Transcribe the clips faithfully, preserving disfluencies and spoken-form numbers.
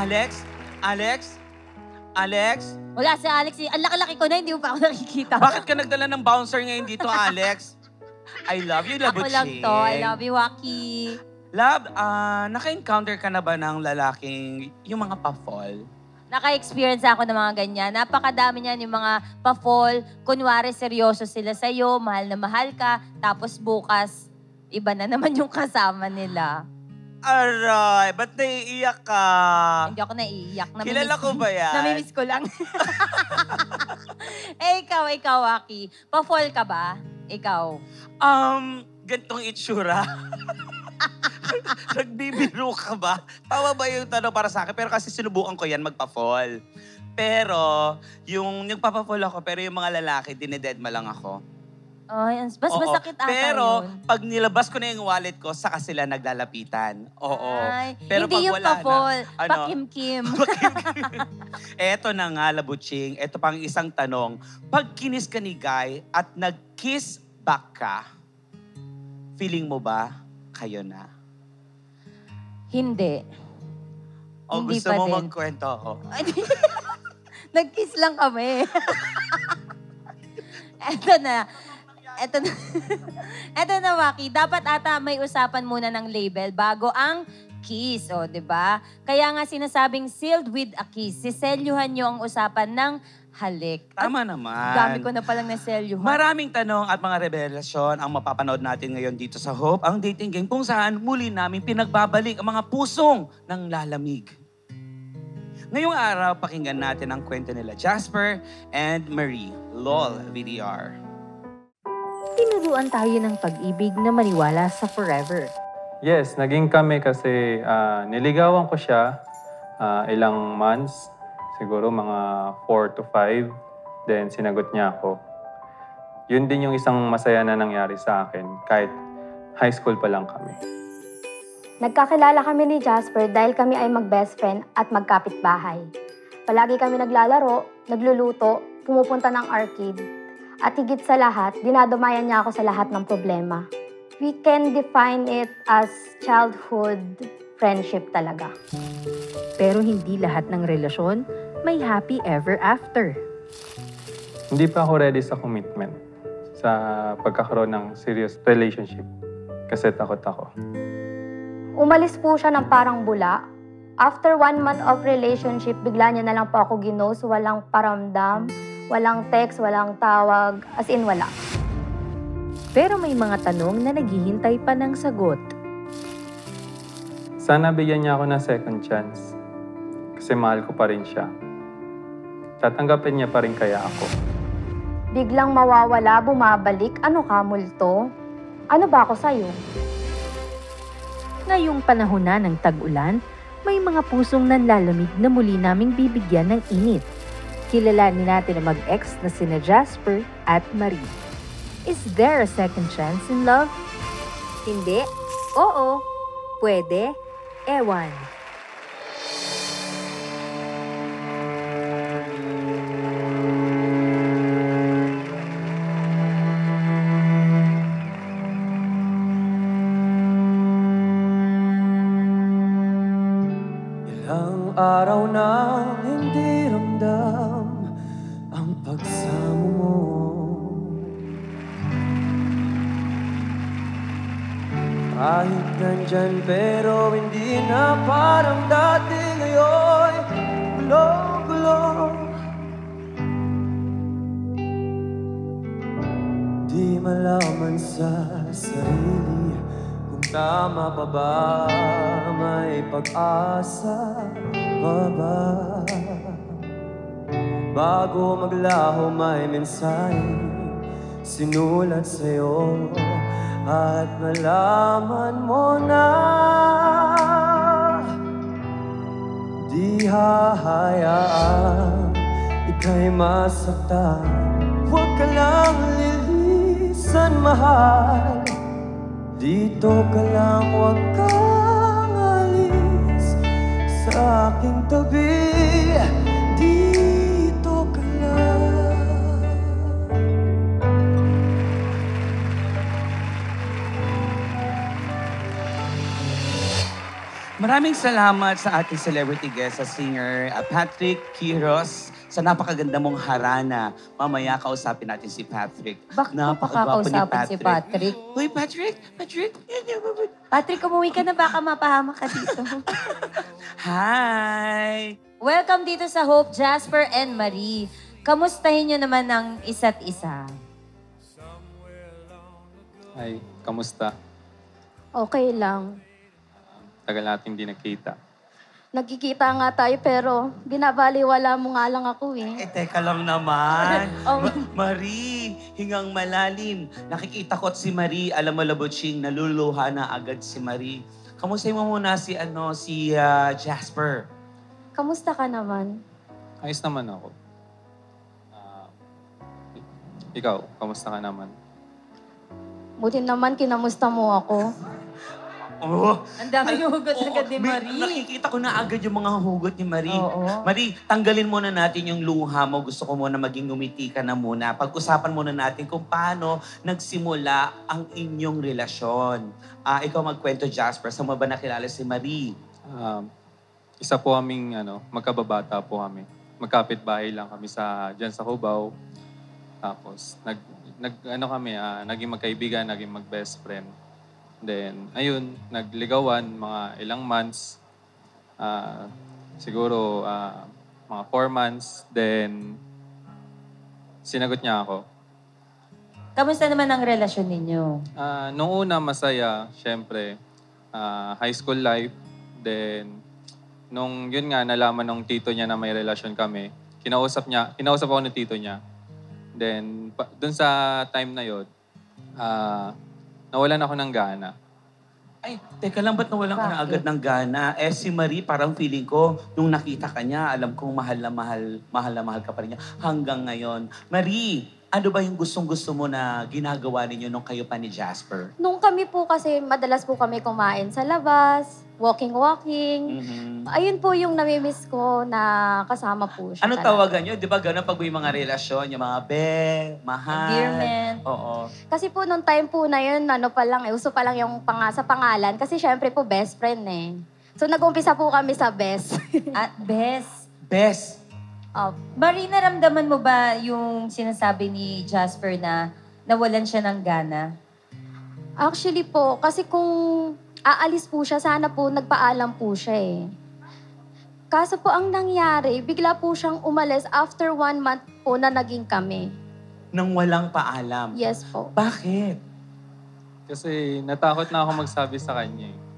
Alex? Alex? Alex? Wala si Alex. eh. Ang laki-laki ko na, hindi mo pa ako nakikita. Bakit ka nagdala ng bouncer ngayon dito, Alex? I love you, Ako lang Labuching. to. I love you, Waki. Love, ah, naka-encounter ka na ba ng lalaking yung mga pa-fall? Naka-experience ako ng mga ganyan. Napakadami niyan yung mga pa-fall. Kunwari, seryoso sila sa'yo, mahal na mahal ka. Tapos bukas, iba na naman yung kasama nila. Aray, ba't naiiyak ka? Hindi ako naiiyak. Namimiss- Kilala ko ba yan? Namimiss ko lang. eh, ikaw, ikaw, Waki. Pa-fall ka ba? Ikaw. Um, gantong itsura. Nagbibiro ka ba? Tawa ba yung tanong para sa akin? Pero kasi sinubukan ko yan magpa-fall. Pero, yung nagpapa-fall ako, pero yung mga lalaki, dinededma lang ako. Ay, mas Oo. masakit ata Pero, yun. pag nilabas ko na yung wallet ko, saka sila naglalapitan. Oo. Ay, Pero hindi pag yung wala pa-fall. na, ano? Pa-kim-kim. Eto na nga, Labuching. Eto pang isang tanong. Pag kinis ka ni Guy at nag-kiss back ka, feeling mo ba kayo na? Hindi. O Hindi gusto pa mo din. magkwento ako? Ay, nag-kiss lang kami. Eto na. Eto na. Eto na, Waki. Dapat ata may usapan muna ng label bago ang kiss, o, di ba? Kaya nga sinasabing sealed with a kiss. Siselyuhan nyo ang usapan ng halik. Tama naman. Dami ko na palang naselyuhan. Maraming tanong at mga revelasyon ang mapapanood natin ngayon dito sa Hope, ang dating game kung saan muli namin pinagbabalik ang mga pusong ng lalamig. Ngayong araw, pakinggan natin ang kwento nila Jasper and Marie. LOL V D R. Tinuruan tayo ng pag-ibig na maniwala sa forever. Yes, naging kami kasi ah, niligawan ko siya ah, ilang months, siguro mga four to five. Then sinagot niya ako. Yun din yung isang masaya na nangyari sa akin kahit high school pa lang kami. Nagkakilala kami ni Jasper dahil kami ay mag-best friend at magkapitbahay. Palagi kami naglalaro, nagluluto, pumupunta ng arcade. At higit sa lahat, dinadamayan niya ako sa lahat ng problema. We can define it as childhood friendship talaga. Pero hindi lahat ng relasyon may happy ever after. Hindi pa ako ready sa commitment, sa pagkakaroon ng serious relationship. Kasi takot ako. Umalis po siya ng parang bula. After one month of relationship, bigla niya na lang po ako ginost, walang paramdam, walang text, walang tawag, as in wala. Pero may mga tanong na naghihintay pa ng sagot. Sana bigyan niya ako ng second chance. Kasi mahal ko pa rin siya. Tatanggapin niya pa rin kaya ako. Biglang mawawala, bumabalik, ano ka, multo? Ano ba ako sa'yo? Ngayong panahon na ng tag-ulan, may mga pusong nanlalamig na muli naming bibigyan ng init. Kilalanin natin ang mag-ex na sina Jasper at Marie. Is there a second chance in love? Hindi. Oo. Pwede. Ewan. Ilang araw na hindi ramdam ang pagsamo mo. Kahit nandyan pero hindi na parang dati ngayon. Gulo-gulo. Di malaman sa sarili kung tama pa ba, may pag-asa pa ba? Bago maglaho may mensahe sinulat sa'yo at malaman mo na di hahayaan ika'y masaktan. Huwag ka lang lilisan, mahal. Dito ka lang, huwag kang alis sa aking tabi. Dito ka lang. Maraming salamat sa ating celebrity guest, sa singer uh, Patrick Quiros, sa napakaganda mong harana. Mamaya kausapin natin si Patrick. Bakit mo Napakagwapo ni pakakausapin si Patrick? Uy, Patrick! Patrick! Patrick, umuwi ka na, baka mapahamak ka dito. Hi! Welcome dito sa Hope, Jasper and Marie. Kamustahin nyo naman ang isa't isa? Ay, kamusta? Okay lang. Tagal natin hindi nakita. Nagkikita nga tayo pero binabaliwala mo nga lang ako eh. Eh, teka lang naman. Oh. Ma- Marie, hingang malalim. Nakikita ko at si Marie, alam mo, Labuching, naluluha na agad si Marie. Kamusta mo muna si, ano, si ah, Jasper? Kamusta ka naman? Ayos naman ako. Ah, ikaw, kamusta ka naman? Buti naman kinamusta mo ako. Oh, Ang dami yung hugot oo, agad ni may- Marie. Nakikita ko na agad yung mga hugot ni Marie. Oo. Marie, tanggalin muna natin yung luha mo. Gusto ko muna maging ngumiti ka na muna. Pag-usapan muna natin kung paano nagsimula ang inyong relasyon. Ah, ikaw magkwento, Jasper. Saan mo ba nakilala si Marie? Um, isa po kaming, ano, magkababata po kami. Magkapit-bahay lang kami sa, dyan sa Cubao. Tapos, nag, nag, ano kami, ah, naging magkaibigan, naging mag-best friend. Then, ayun, nagligawan, mga ilang months. Ah, siguro, ah, mga four months. Then, sinagot niya ako. Kamusta naman ang relasyon ninyo? Ah, nung una, masaya, syempre. Ah, high school life. Then, nung yun nga, nalaman ng tito niya na may relasyon kami, kinausap niya, kinausap ako ng tito niya. Then, pa, dun sa time na yun, ah, nawalan ako ng gana. Ay, teka lang, ba't nawalan ka na Bakit? agad ng gana? Eh, si Marie, parang feeling ko, nung nakita ka niya, alam kong mahal na mahal, mahal na mahal ka pa rin niya hanggang ngayon. Marie, ano ba yung gustong-gusto mo na ginagawa ninyo nung kayo pa ni Jasper? Nung kami po kasi, madalas po kami kumain sa labas, walking-walking. Mhm. Ayun po yung namimiss ko na kasama po siya. Ano talaga. tawagan nyo? Di ba gano'n pag may mga relasyon, yung mga be, mahal? Endearment. Oo. Kasi po nung time po na yun, ano pa lang, eh, uso pa lang yung pang sa pangalan. Kasi syempre po best friend eh. So nag-umpisa po kami sa best. At best. Best. Oh, Marie, naramdaman mo ba yung sinasabi ni Jasper na nawalan siya ng gana? actually po, kasi kung aalis po siya, sana po nagpaalam po siya eh. Kaso po ang nangyari, bigla po siyang umalis after one month po na naging kami. Nang walang paalam. Yes po. Bakit? Kasi natakot na ako magsabi sa kanya. eh.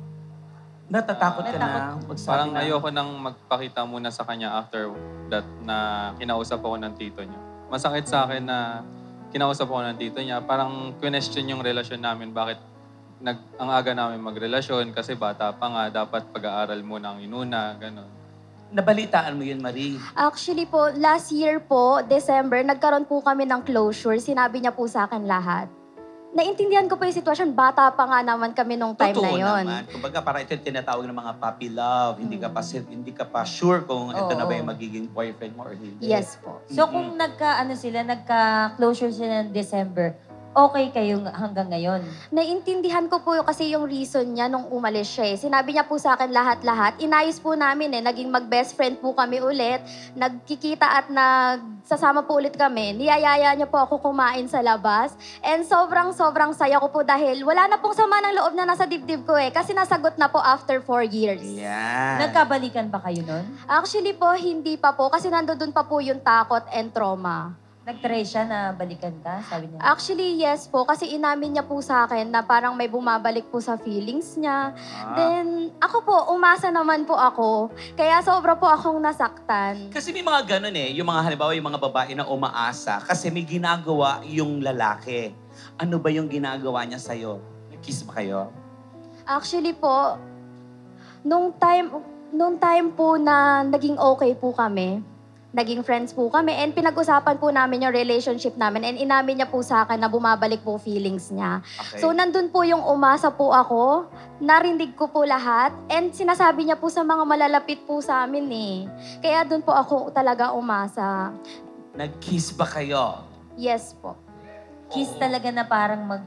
Natatakot ka Natakot. na? Magsabi Parang na, ayoko nang magpakita muna sa kanya after that na kinausap ako ng tito niya. Masakit sa akin na kinausap ako ng tito niya. Parang question yung relasyon namin. Bakit nag, ang aga namin magrelasyon kasi bata pa nga, dapat pag-aaral muna ang inuna, gano'n. Nabalitaan mo yun, Marie. Actually po, last year po, December, nagkaroon po kami ng closure. Sinabi niya po sa akin lahat. Naintindihan ko po yung sitwasyon. Bata pa nga naman kami nung time Totoo na yon. naman. Kumbaga, parang ito yung tinatawag ng mga puppy love. Hindi ka pa si- hindi ka pa sure kung ito na ba Oo. yung magiging boyfriend mo or hindi. Yes po. So kung nagka, ano sila, nagka-closure sila ng December, okay kayo hanggang ngayon? Naintindihan ko po yung- kasi yung reason niya nung umalis siya eh. Sinabi niya po sa akin lahat-lahat. Inayos po namin eh. Naging mag-best friend po kami ulit. Nagkikita at nagsasama po ulit kami. Niyayaya niya po ako kumain sa labas. And sobrang-sobrang saya ko po dahil wala na pong sama ng loob na nasa dibdib ko eh. Kasi nasagot na po after four years. Yan. Nagkabalikan ba kayo nun? Actually po, hindi pa po. Kasi nandoon pa po yung takot and trauma. Nag-try siya na balikan ka, sabi niya. Actually, yes po. Kasi inamin niya po sa akin na parang may bumabalik po sa feelings niya. Ah. Then, ako po, umasa naman po ako. Kaya sobra po akong nasaktan. Kasi may mga ganun eh. Yung mga halimbawa, yung mga babae na umaasa. Kasi may ginagawa yung lalaki. Ano ba yung ginagawa niya sa'yo? Nag-kiss ba kayo? Actually po, nung time, nung time po na naging okay po kami, naging friends po kami, and pinag-usapan po namin yung relationship namin, and inamin niya po sa akin na bumabalik po feelings niya. Okay. So, nandun po yung umasa po ako, narinig ko po lahat, and sinasabi niya po sa mga malalapit po sa amin eh. Kaya dun po ako talaga umasa. Nag-kiss ba kayo? Yes po. Kiss talaga na parang mag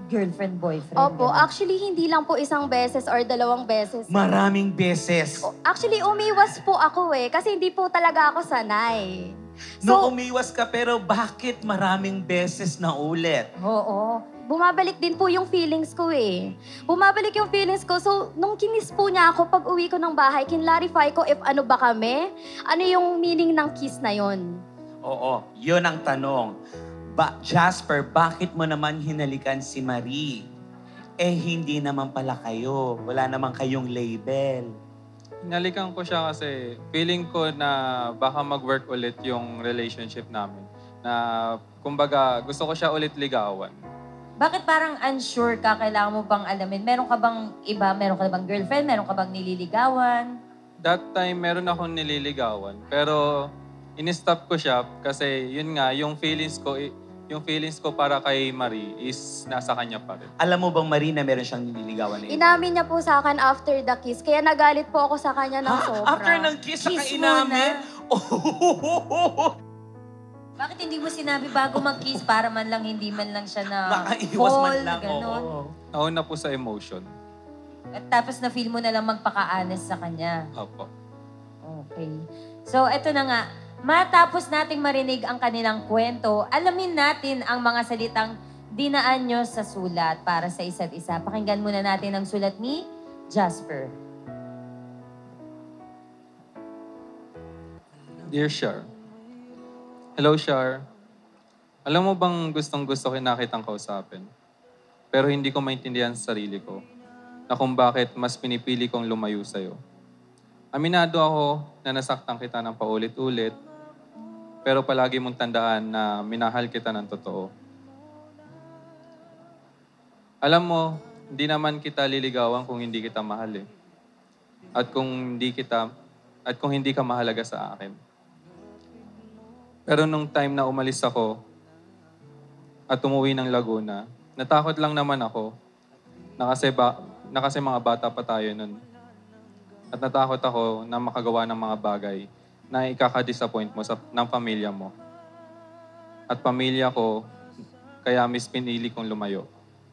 girlfriend, boyfriend. Opo, ganun. actually hindi lang po isang beses or dalawang beses. Maraming beses. Actually, umiwas po ako eh, kasi hindi po talaga ako sanay. No, umiwas ka, pero bakit maraming beses na ulit? Oo. Bumabalik din po yung feelings ko eh. Bumabalik yung feelings ko. So, nung kinis po niya ako, pag uwi ko ng bahay, kinlarify ko if ano ba kami, ano yung meaning ng kiss na yon. Oo, yun ang tanong. Ba Jasper, bakit mo naman hinalikan si Marie? Eh, hindi naman pala kayo. Wala naman kayong label. Hinalikan ko siya kasi feeling ko na baka mag-work ulit yung relationship namin. Na, kumbaga, gusto ko siya ulit ligawan. Bakit parang unsure ka? Kailangan mo bang alamin? Meron ka bang iba? Meron ka bang girlfriend? Meron ka bang nililigawan? That time, meron akong nililigawan. Pero, in-stop ko siya kasi yun nga, yung feelings ko, yung feelings ko para kay Marie is nasa kanya pa rin. Alam mo bang, Marie, na meron siyang nililigawan na iba? Inamin niya po sa akin after the kiss, kaya nagalit po ako sa kanya ng Ha? sobra. After ng kiss, saka Kiss inamin? Oh, Bakit hindi mo sinabi bago mag-kiss para man lang hindi man lang siya na Makaiwas man fall, lang. ganon. Oo. Nauna po sa emotion. At tapos na feel mo na lang magpaka-honest sa kanya. Opo. Okay. So, eto na nga. Matapos nating marinig ang kanilang kwento, alamin natin ang mga salitang dinaan nyo sa sulat para sa isa't isa. Pakinggan muna natin ang sulat ni Jasper. Dear Shar. Hello, Shar. Alam mo bang gustong-gusto kinakitang kausapin? Pero hindi ko maintindihan sa sarili ko na kung bakit mas pinipili kong lumayo sa'yo. Aminado ako na nasaktan kita ng paulit-ulit, pero palagi mong tandaan na minahal kita ng totoo. Alam mo, hindi naman kita liligawan kung hindi kita mahal eh. At kung hindi kita, at kung hindi ka mahalaga sa akin. Pero nung time na umalis ako at umuwi ng Laguna, natakot lang naman ako na kasi, ba, na kasi mga bata pa tayo nun. At natakot ako na makagawa ng mga bagay na ikaka-disappoint mo sa, ng pamilya mo. At pamilya ko, kaya mis pinili kong lumayo.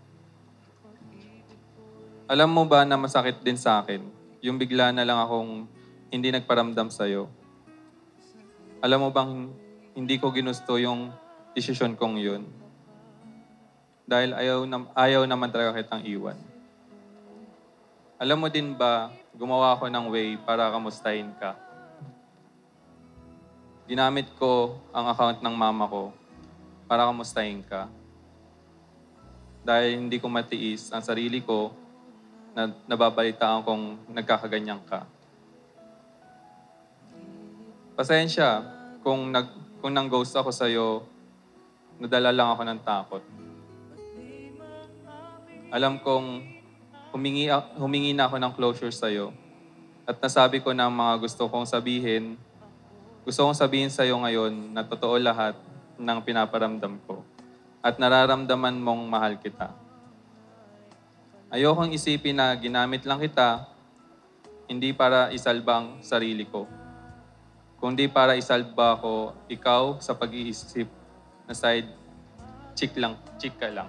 Alam mo ba na masakit din sa akin, yung bigla na lang akong hindi nagparamdam sa'yo. Alam mo bang hindi ko ginusto yung desisyon kong yun. Dahil ayaw, na, ayaw naman talaga kitang iwan. Alam mo din ba, gumawa ako ng way para kamustahin ka. Ginamit ko ang account ng mama ko para kamustahin ka. Dahil hindi ko matiis ang sarili ko na nababalitaan kong nagkakaganyan ka. Pasensya kung nag kung nang-ghost ako sa'yo, nadala lang ako ng takot. Alam kong humingi, humingi na ako ng closure sa'yo at nasabi ko na mga gusto kong sabihin. Gusto kong sabihin sa'yo ngayon na totoo lahat ng pinaparamdam ko at nararamdaman mong mahal kita. Ayokong isipin na ginamit lang kita, hindi para isalbang sarili ko, kundi para isalba ko ikaw sa pag-iisip na side chick lang, chick ka lang.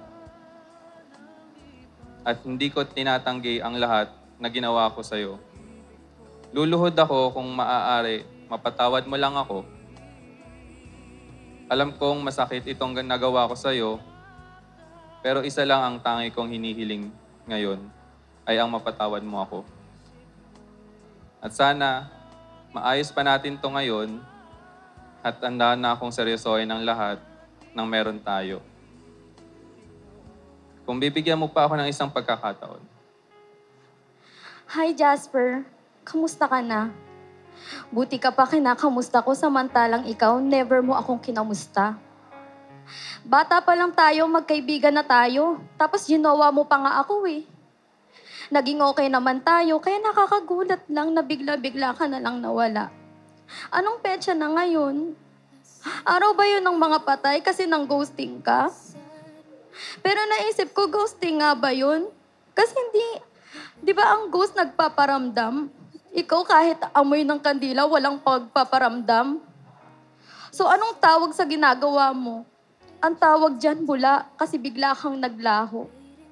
At hindi ko tinatanggi ang lahat na ginawa ko sa'yo. Luluhod ako kung maaari, mapatawad mo lang ako. Alam kong masakit itong nagawa ko sa'yo, pero isa lang ang tangi kong hinihiling ngayon ay ang mapatawad mo ako. At sana, maayos pa natin to ngayon at handa na akong seryosohin ang lahat ng meron tayo. Kung bibigyan mo pa ako ng isang pagkakataon. Hi Jasper, kamusta ka na? Buti ka pa kinakamusta ko samantalang ikaw never mo akong kinamusta. Bata pa lang tayo, magkaibigan na tayo. Tapos ginawa mo pa nga ako eh. Naging okay naman tayo, kaya nakakagulat lang na bigla-bigla ka na lang nawala. Anong petsa na ngayon? Araw ba yun ng mga patay kasi nang ghosting ka? Pero naisip ko, ghosting nga ba yun? Kasi hindi, di ba ang ghost nagpaparamdam? Ikaw kahit amoy ng kandila, walang pagpaparamdam. So anong tawag sa ginagawa mo? Ang tawag dyan, bula, kasi bigla kang naglaho.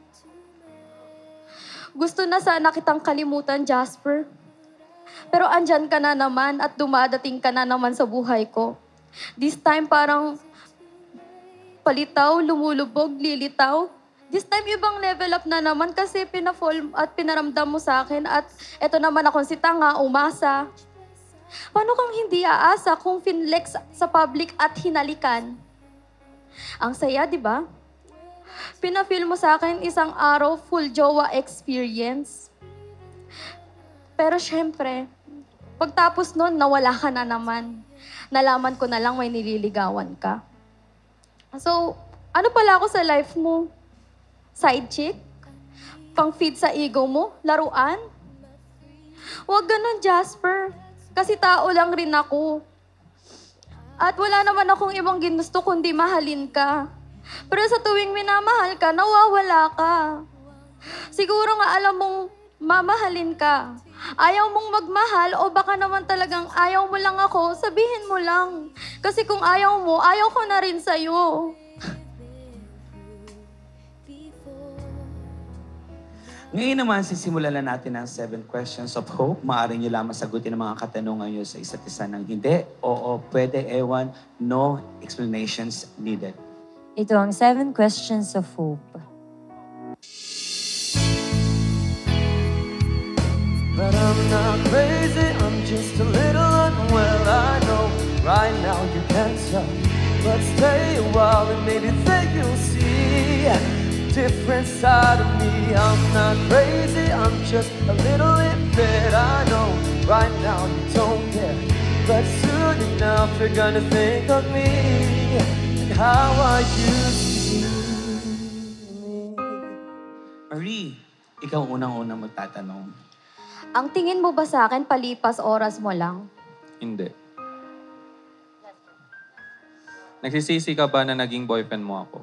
Gusto na sana kitang kalimutan, Jasper. Pero andyan ka na naman at dumadating ka na naman sa buhay ko. This time parang palitaw, lumulubog, lilitaw. This time ibang level up na naman kasi pinafall at pinaramdam mo sa akin at eto naman akong si tanga, umasa. Paano kang hindi aasa kung finlex sa public at hinalikan? Ang saya, di ba? Pinafeel mo sa akin isang araw full jowa experience. Pero syempre, pagtapos nun, nawala ka na naman. Nalaman ko na lang may nililigawan ka. So, ano pala ako sa life mo? Side chick? Pang-feed sa ego mo? Laruan? Huwag ganun, Jasper. Kasi tao lang rin ako. At wala naman akong ibang ginusto kundi mahalin ka. Pero sa tuwing minamahal ka, nawawala ka. Siguro nga alam mong mamahalin ka. Ayaw mong magmahal o baka naman talagang ayaw mo lang ako, sabihin mo lang. Kasi kung ayaw mo, ayaw ko na rin sa'yo. Ngayon naman, sisimulan na natin ang seven questions of hope. Maaari niyo lamang sagutin ang mga katanungan niyo sa isa't isa ng hindi, oo, pwede, ewan, no explanations needed. Ito ang seven questions of hope. But I'm not crazy, I'm just a little unwell. I know right now you can't tell, but stay a while and maybe then you'll see a different side of me. I'm not crazy, I'm just a little impaired. I know right now you don't care, but soon enough you're gonna think of me and how I used to be. Marie, ikaw unang-unang magtatanong. Ang tingin mo ba sa akin, palipas oras mo lang? Hindi. Nagsisisi ka ba na naging boyfriend mo ako?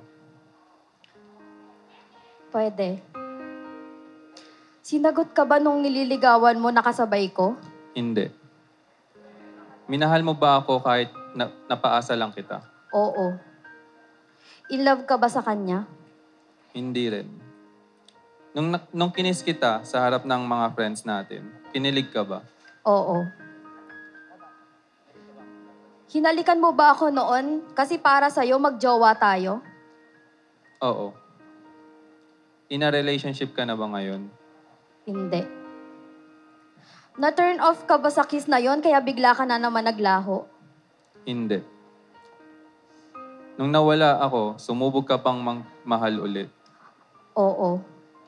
Pwede. Sinagot ka ba nung nililigawan mo nakasabay ko? Hindi. Minahal mo ba ako kahit na, napaasa lang kita? Oo. In love ka ba sa kanya? Hindi rin. Nung, na- nung kinis kita sa harap ng mga friends natin, kinilig ka ba? Oo. Hinalikan mo ba ako noon kasi para sa'yo magjowa tayo? Oo. In a relationship ka na ba ngayon? Hindi. Na-turn off ka ba sa kiss na yon kaya bigla ka na naman naglaho? Hindi. Nung nawala ako, sumubok ka pang mang- mahal ulit. Oo.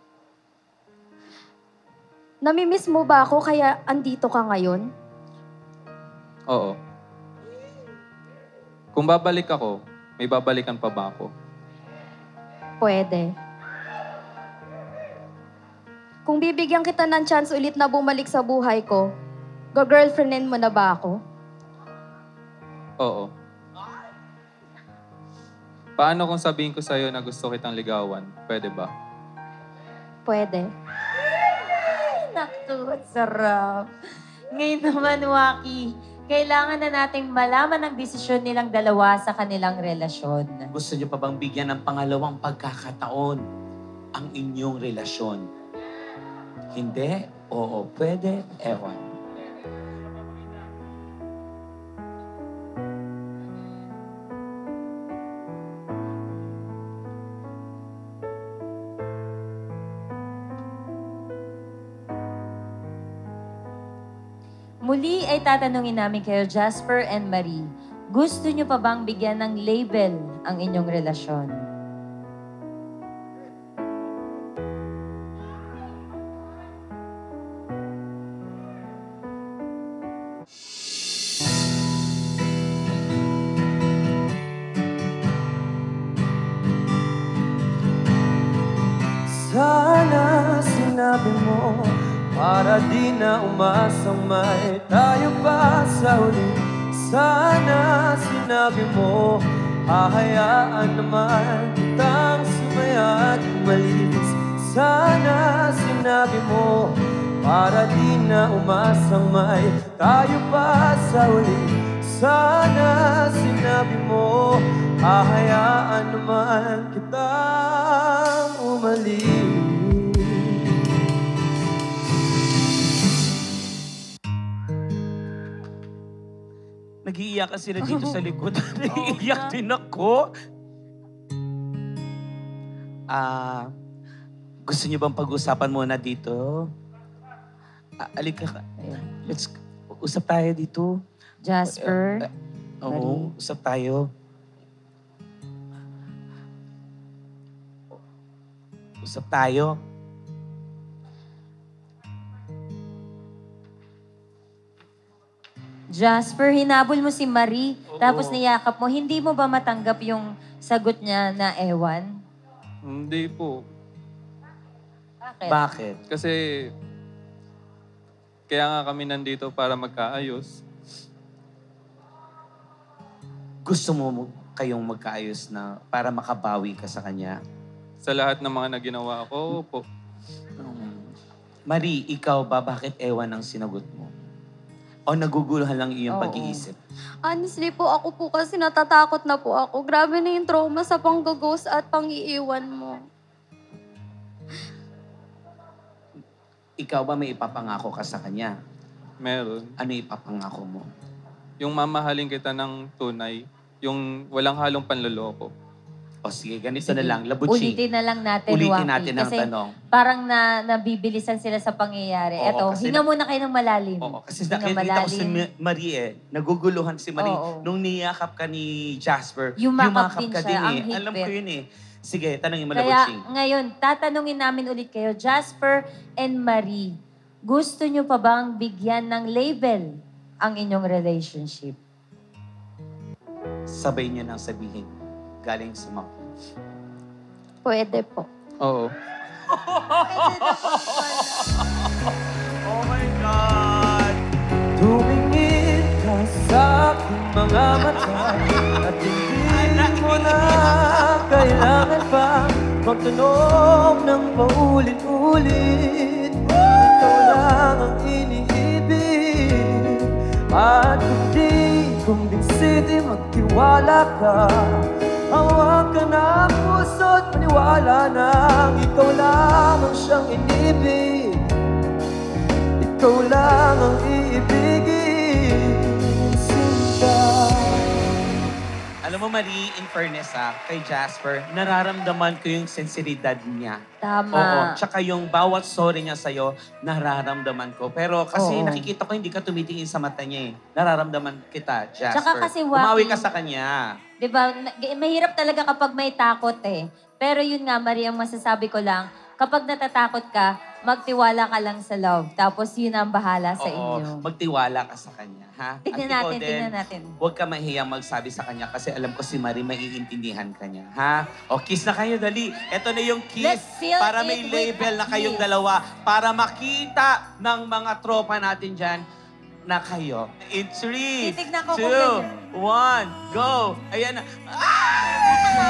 Namimiss mo ba ako kaya andito ka ngayon? Oo. Kung babalik ako, may babalikan pa ba ako? Pwede. Kung bibigyan kita ng chance ulit na bumalik sa buhay ko, go-girlfriendin mo na ba ako? Oo. Paano kung sabihin ko sa'yo na gusto kitang ligawan? Pwede ba? Pwede. Naku, sarap. Ngayon naman, Waki, kailangan na nating malaman ang desisyon nilang dalawa sa kanilang relasyon. Gusto niyo pa bang bigyan ng pangalawang pagkakataon ang inyong relasyon? Hindi, oo, pwede, ewan. Muli ay tatanungin namin kayo, Jasper and Marie, gusto niyo pa bang bigyan ng label ang inyong relasyon? Sana sinabi mo para di na umasang may tayo pa sa huli. Sana sinabi mo hahayaan naman kitang sumaya at umalis. Sana sinabi mo para di na umasang may tayo pa sa huli. Sana sinabi mo hahayaan naman kitang umalis. Nag-iiyak sila dito sa likod. Nag-iiyak din ako. Ah, gusto niyo bang pag-usapan muna dito? Ah, alika ka. Let's usap tayo dito. Jasper, Oo, Marie. usap tayo. Usap tayo. Jasper, hinabol mo si Marie, Oo. tapos niyakap mo. Hindi mo ba matanggap yung sagot niya na ewan? Hindi po. Bakit? Bakit? Kasi kaya nga kami nandito para magkaayos. Gusto mo mo- kayong magkaayos na para makabawi ka sa kanya? Sa lahat ng mga naginawa ko po. Um, Marie, ikaw ba, bakit ewan ang sinagot mo? O naguguluhan lang iyong Oo. pag-iisip? Honestly po, ako po kasi natatakot na po ako. Grabe na yung trauma sa pang-ghost at pang-iiwan mo. Ikaw ba may ipapangako ka sa kanya? Meron. Ano ipapangako mo? Yung mamahalin kita ng tunay. Yung walang halong panloloko. O sige, ganito Sige. na lang. Labuchi. Ulitin na lang natin, Ulitin Waki. natin ang Kasi tanong. parang na, nabibilisan sila sa pangyayari. Oo, Eto, kasi hinga na- muna kayo ng malalim. Oo, kasi Hinga nakikita ko si malalim. Ma- Marie eh. Naguguluhan si Marie. Oo. Nung niyakap ka ni Jasper, Yumakap din ka siya, ang eh. Alam ko higpit. yun eh. Sige, tanongin mo, Kaya Labuchi. ngayon, tatanungin namin ulit kayo, Jasper and Marie, gusto nyo pa bang bigyan ng label ang inyong relationship? Sabay niyo nang sabihin. Galing sa mga. Pwede po. Oo. Oh my God! Tumingin ka sa aking mga mata at hindi mo na kailangan pa magtanong ng paulit-ulit. Ikaw lang ang iniibig at kung di kumbinsi magtiwala ka. Hawak ka ng puso't maniwala na ikaw lang ang siyang inibig. Ikaw lang ang iibigin, sinta. Alam mo, Marie, in fairness ha, kay Jasper, nararamdaman ko yung sensibilidad niya. Tama. Oo. Tsaka yung bawat sorry niya sa'yo, nararamdaman ko. Pero kasi Oo. nakikita ko hindi ka tumitingin sa mata niya eh. Nararamdaman kita, Jasper. Tsaka kasi, Waki, Umawi ka sa kanya. Diba, na- mahirap talaga kapag may takot eh. Pero yun nga, Marie, ang masasabi ko lang, kapag natatakot ka, magtiwala ka lang sa love. Tapos yun ang bahala sa Oo, inyo. magtiwala ka sa kanya, ha? Tignan At ikaw natin, din, tignan natin. huwag ka mahiyang magsabi sa kanya kasi alam ko si Marie maiintindihan ka niya, ha? O, kiss na kayo, dali. Ito na yung kiss Let's seal para it may with label a na kayong kiss. dalawa para makita ng mga tropa natin dyan na kayo. In three, Titignan ko kung two, ganyan. one, go! Ayan na. Ah!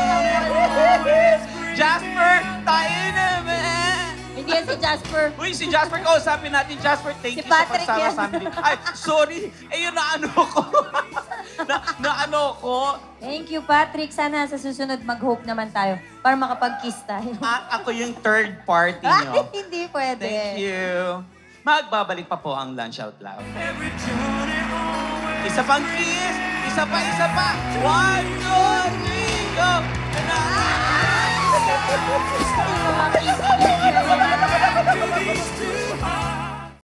Jasper, tayo na, man! Hindi yan si Jasper. Uy, si Jasper, kausapin natin. Jasper, thank Si you Patrick sa pagsama yan. sa amin. Ay, sorry. Eh, yun na ano ko. na, na ano ko. Thank you, Patrick. Sana sa susunod mag-hope naman tayo para makapag-kiss tayo. At ako yung third party Ay, nyo. hindi pwede. Thank you. Magbabalik pa po ang Lunch Out Loud. Isa pang kiss. Isa pa, isa pa. One, two, three, go. Yung mga kiss.